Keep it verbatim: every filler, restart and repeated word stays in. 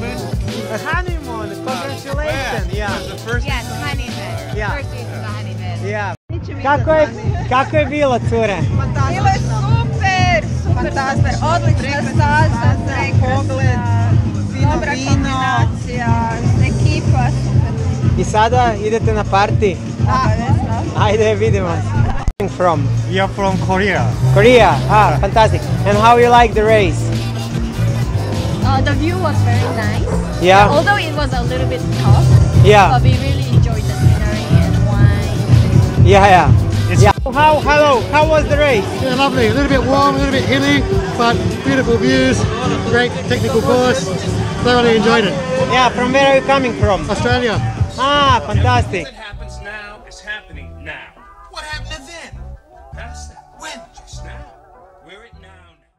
A honeymoon. Congratulations. Yeah. Yes, honeymoon. Yeah. First is the honeymoon. Yeah. Kako je, kako je bilo, cure? Bilo je super, super, super, odlična staza, pogled, dobra kombinacija, ekipa, super. I sada idete na party? Obavezno. Ajde, vidimo. From? We are from Korea. Korea. Ah, fantastic. And how you like the race? Uh, the view was very nice. Yeah. Although it was a little bit tough. Yeah. But we really enjoyed the scenery and wine. Yeah, yeah. Yeah. How, hello, how was the race? Yeah, lovely. A little bit warm, a little bit hilly, but beautiful views, great technical course. Thoroughly enjoyed it. Yeah, from where are you coming from? Australia. Ah, fantastic.